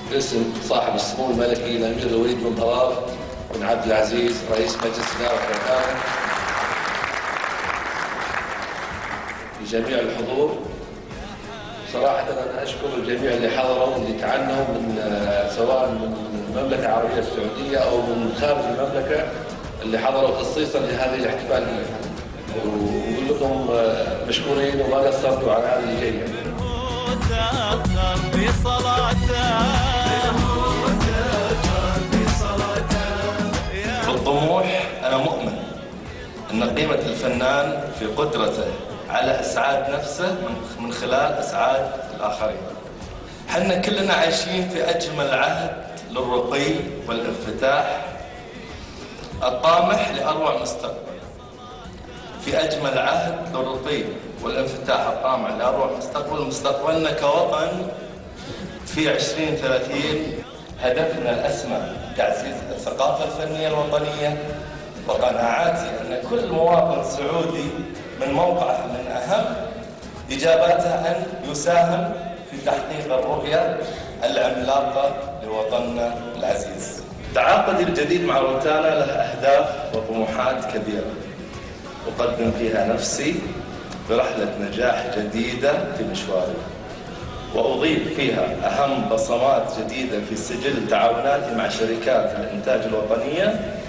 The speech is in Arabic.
باسم صاحب السمو الملكي الأمير الوليد بن طلال بن عبد العزيز رئيس مجلس إدارة الوكالة، لجميع الحضور. صراحة أنا أشكر الجميع اللي حضروا واللي تعنوا من سواء من المملكة العربية السعودية أو من خارج المملكة اللي حضروا خصيصا لهذه الاحتفالية، ونقول لكم مشكورين وما قصرتوا على هذه الجية. بالطموح أنا مؤمن أن قيمة الفنان في قدرته على إسعاد نفسه من خلال إسعاد الآخرين. حنا كلنا عايشين في أجمل عهد للرقي والانفتاح الطامح لأروع مستقبل. في أجمل عهد للرقي والانفتاح الطامح لأروع مستقبل. مستقبلنا كوطن في 2030 هدفنا الأسمى تعزيز الثقافة الفنية الوطنية، وقناعاتي أن كل مواطن سعودي من موقعه من أهم إجاباته أن يساهم في تحقيق الرؤية العملاقة لوطننا العزيز. تعاقدي الجديد مع روتانا له أهداف وطموحات كبيرة، أقدم فيها نفسي برحلة نجاح جديدة في مشواري، وأضيف فيها أهم بصمات جديدة في سجل تعاوناتي مع شركات الإنتاج الوطنية